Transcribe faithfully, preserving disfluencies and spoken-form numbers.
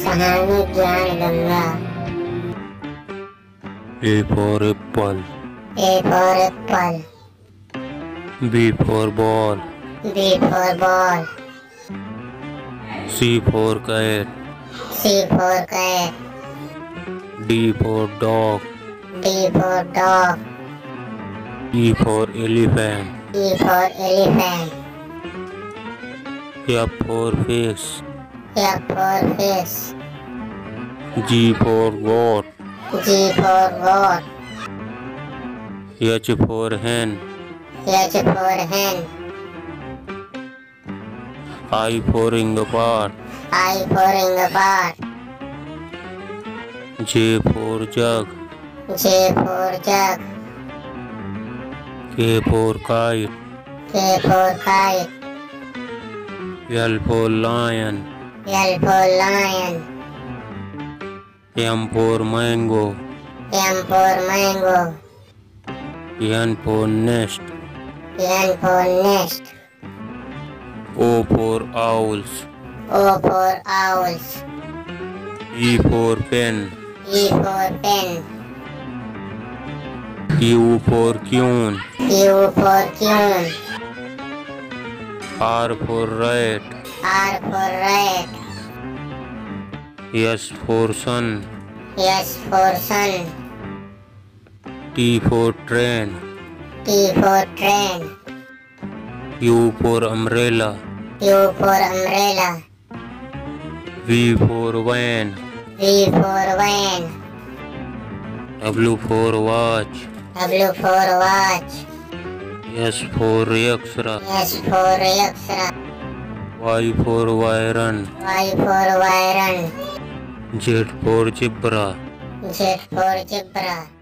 सहानी ज्ञान Ganga. A for apple. A for apple. B for ball. B for ball. C for cat. C for cat. D for dog. D for dog. E for elephant. E for elephant. F for fish. F for fish. G for goat. G for goat. H for hen. H for hen. I for inglepot. I for inglepot. J for jug. J for jug. K for kite. K for kite. L for lion. L for lion. M for mango. M for mango. N for nest. N for nest. O for owls. O for owls. P for pen. E for pen. Q for queen. Q for queen. R for rat. R for rat. S for sun. S for sun. T for train. T for train. U for umbrella. U for umbrella. V for van. V for van. W for watch. W for watch. S for Yaksra. S for Yaksra. Y for Vyran. Y for Vyran. Z for zebra. Z for zebra.